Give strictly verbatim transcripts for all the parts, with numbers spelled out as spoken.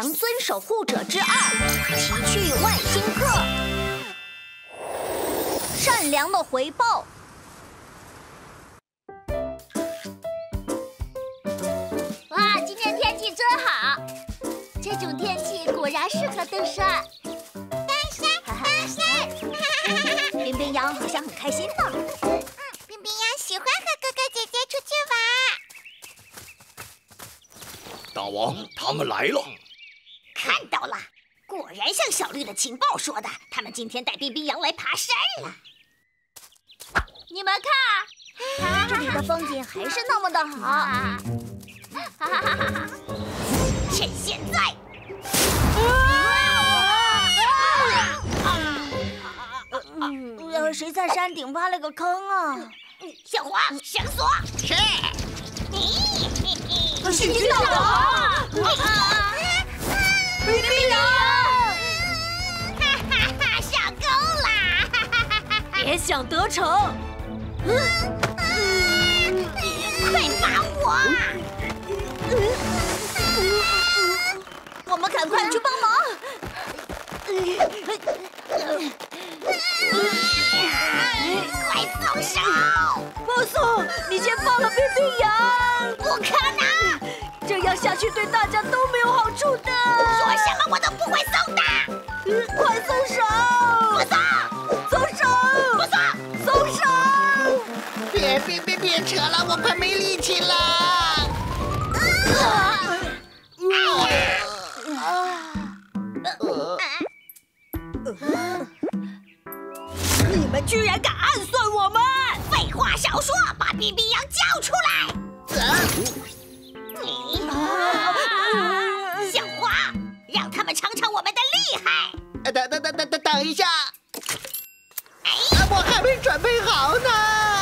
良尊守护者之二：奇趣外星课。善良的回报。 哇，今天天气真好！这种天气果然适合登山。登山，登山！ 冰冰羊好像很开心呢。 嗯，冰冰羊喜欢和哥哥姐姐出去玩。 大王，他们来了。 看到了，果然像小绿的情报说的，他们今天带冰冰羊来爬山了。 你们看， 这里的风景还是那么的好。趁现在！呃，谁在山顶挖了个坑啊？小黄，绳索。 是。 是军大王！冰冰羊！ 哈哈哈，上钩啦！ 别想得逞！ 快把我！ 我们赶快去帮忙！ 快松手！ 不松！你先放了冰冰羊！ 不可能！ 这样下去对大家都没有好处的。 说什么我都不会松的！ 快松手！ 不松！ 松手！ 不松！ 松手！ 别别别别扯了，我快没力气了！ 你们居然敢暗算我们！ 废话少说，把冰冰羊交出来！你，小花，让他们尝尝我们的厉害！ 等等等等等等一下，哎，我还没准备好呢。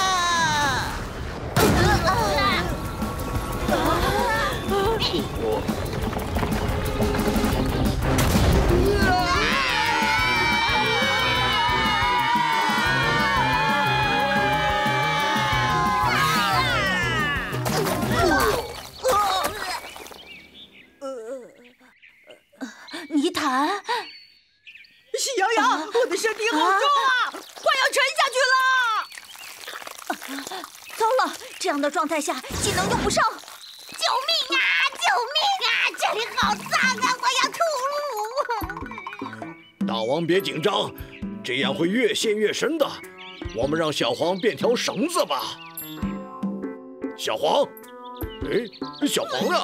泥潭， 喜羊羊，我的身体好重啊，快要沉下去了！ 糟了，这样的状态下技能用不上。 救命啊！救命啊！这里好脏啊！我要吐！ 大王别紧张，这样会越陷越深的。我们让小黄变条绳子吧。小黄，哎，小黄呀！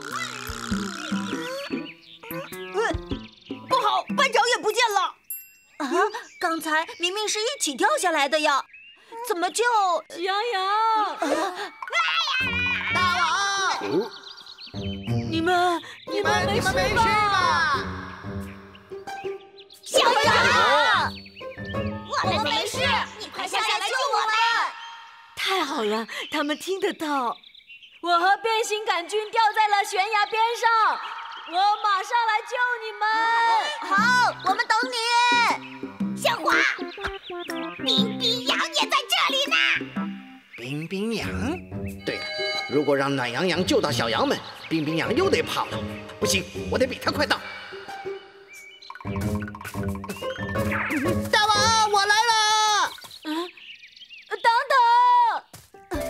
不好，班长也不见了。 啊，刚才明明是一起掉下来的呀，怎么就…… 喜羊羊， 大王， 哦， 你们你们没事你们没事吧？ 小羊，我们没事，你快下来救我们！ 太好了，他们听得到。我和变形杆菌掉在了悬崖边上，我马上来救你们。 好，我们等你。 小花，冰冰羊也在这里呢。 冰冰羊，对了，如果让暖羊羊救到小羊们，冰冰羊又得跑了。不行，我得比他快到。大王，我来了！ 嗯，等等，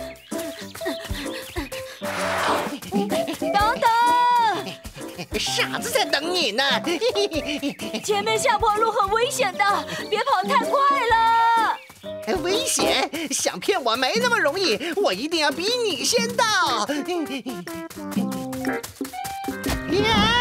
等等， 傻子在等你呢。 前面下坡路很危险的，别跑太快了。 危险？想骗我没那么容易，我一定要比你先到。呀！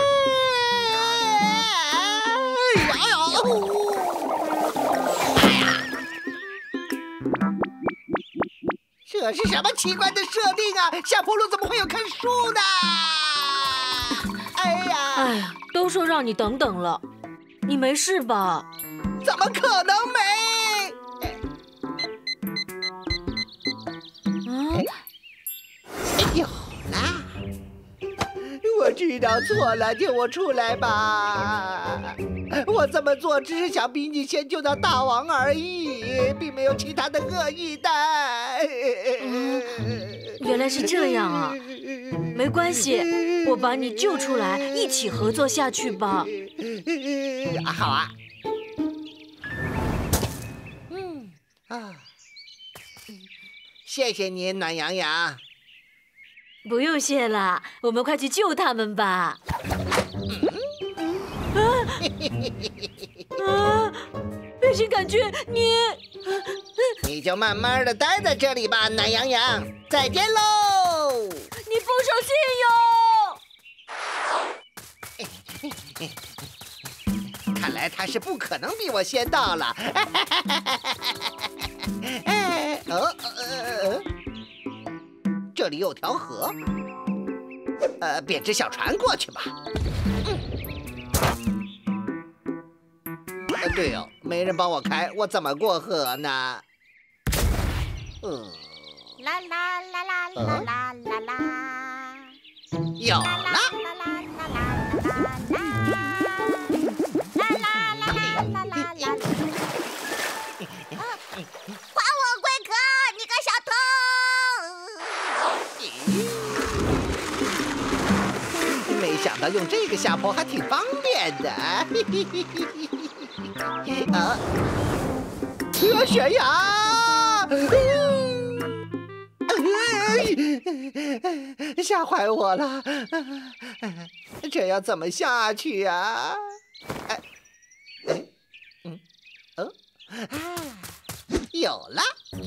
这是什么奇怪的设定啊？下坡路怎么会有棵树呢？哎呀！ 哎呀，都说让你等等了，你没事吧？ 怎么可能没？ 嗯， 有啦！我知道错了，救我出来吧！我这么做只是想比你先救到大王而已。 已，并没有其他的恶意的。 嗯，原来是这样啊，没关系，我把你救出来，一起合作下去吧。 啊，好啊。嗯啊，谢谢你，暖洋洋。 不用谢了，我们快去救他们吧。啊啊！变形杆菌，你你就慢慢的待在这里吧，暖洋洋。再见喽！ 你不守信用。看来他是不可能比我先到了。哎，哦，呃，这里有条河，呃，编只小船过去吧。嗯。呃，对哦，没人帮我开，我怎么过河呢？嗯。 啦啦啦啦啦啦啦啦。 有了。 还我龟壳，你个小偷！没想到用这个下坡还挺方便的。啊！悬崖！吓坏我了！这要怎么下去呀？哎，哎，嗯，哦，啊！有了，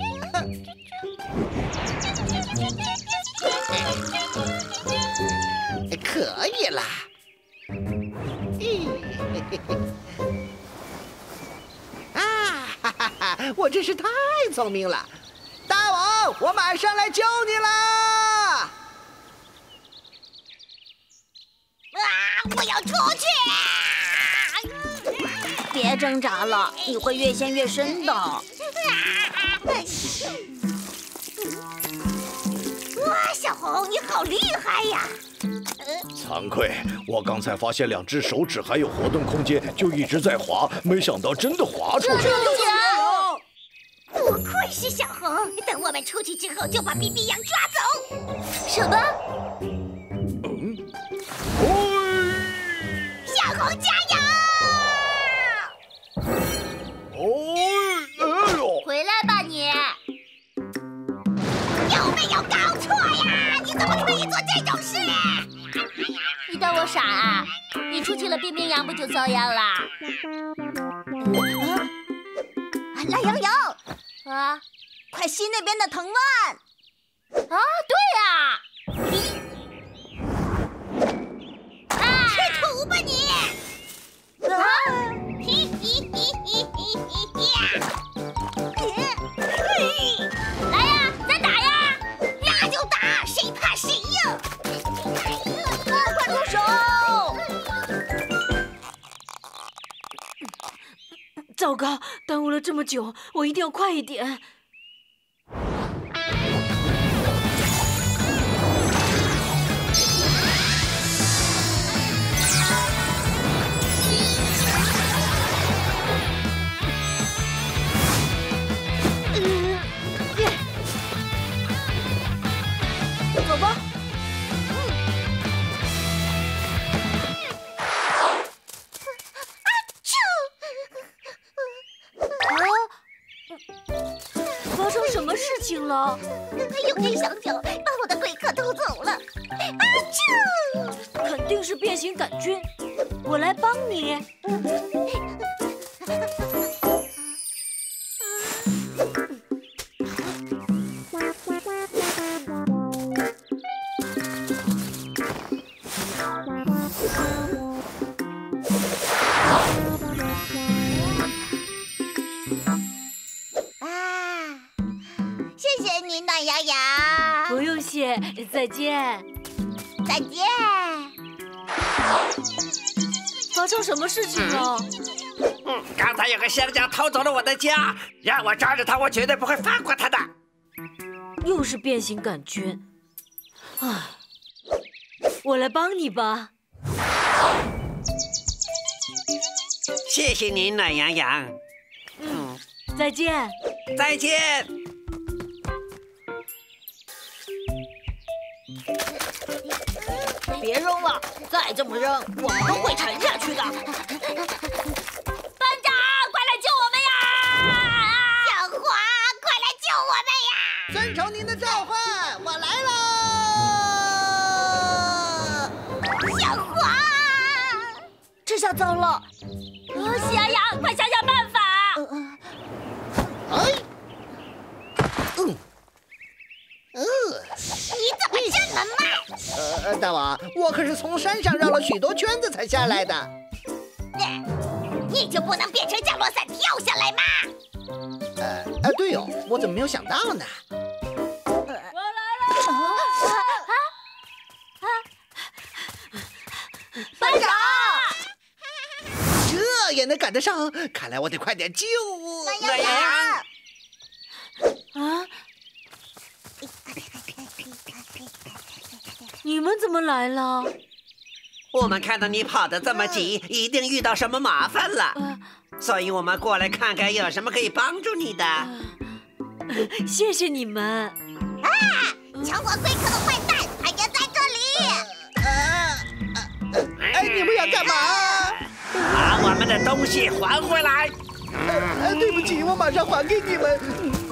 可以了。啊，哈哈哈！我真是太聪明了，大王，我马上来救你啦！ 啊！我要出去！ 别挣扎了，你会越陷越深的。 哇，小红，你好厉害呀！ 惭愧，我刚才发现两只手指还有活动空间，就一直在滑，没想到真的滑出去了。 不愧是小红，等我们出去之后就把冰冰羊抓走。 什么？ 嗯。 小红加油！ 哦，哎呦！ 回来吧你！ 有没有搞错呀？你怎么可以做这种事？ 你当我傻啊？你出去了，冰冰羊不就遭殃了？ 懒羊羊啊， 快吸那边的藤蔓！ 啊，对呀！ 啊，吃土吧你！啊！嘿嘿嘿嘿嘿嘿呀！ 来呀，再打呀！ 那就打，谁怕谁呀！ 快住手！ 糟糕，耽误了这么久，我一定要快一点。走吧。发生什么事情了？ 有根小脚把我的龟壳偷走了！啊啾！ 肯定是变形杆菌，我来帮你。 洋洋， 不用谢，再见。 再见。 发生什么事情了？ 嗯，刚才有个香蕉偷走了我的家，让我抓着他，我绝对不会放过他的。 又是变形杆菌，唉，我来帮你吧。 谢谢您，暖洋洋。 嗯， 再见。 再见。 别扔了，再这么扔，我们都会沉下去的。班长，快来救我们呀！ 小黄，快来救我们呀！ 遵从您的召唤，我来喽！ 小黄， 这下糟了！啊，喜羊羊，快想想办法！ 哎，嗯，呃， 你怎么这么慢？ 呃，大王，我可是从山上绕了许多圈子才下来的。 你就不能变成降落伞跳下来吗？ 呃，呃，对哦，我怎么没有想到呢？ 我来了！ 班长， 这也能赶得上？看来我得快点救我。 暖羊羊， 啊！你们怎么来了？ 我们看到你跑得这么急，一定遇到什么麻烦了，所以我们过来看看有什么可以帮助你的。 谢谢你们。 啊！抢我龟壳的坏蛋还也在这里！ 哎，你们要干嘛？ 把我们的东西还回来！ 呃，对不起，我马上还给你们。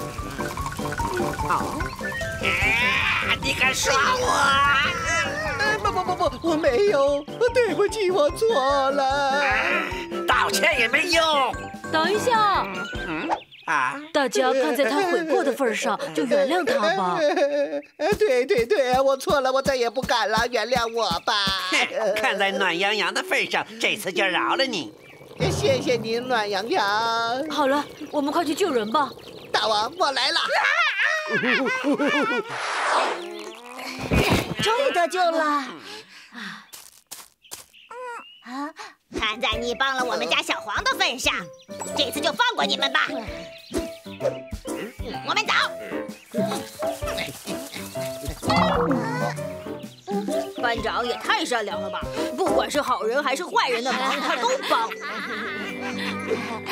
哦，你敢耍我？ 呃，不不不不，我没有，对不起，我错了。 道歉也没用。 等一下， 嗯啊， 大家看在他悔过的份上，就原谅他吧。 呃，对对对，我错了，我再也不敢了，原谅我吧。 看在暖洋洋的份上，这次就饶了你。 谢谢您，暖洋洋。 好了，我们快去救人吧。 大王，我来了。 终于得救了！ 啊，看在你帮了我们家小黄的份上，这次就放过你们吧。我们走。班长也太善良了吧！不管是好人还是坏人的忙，他都帮。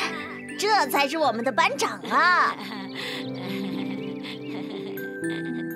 这才是我们的班长啊！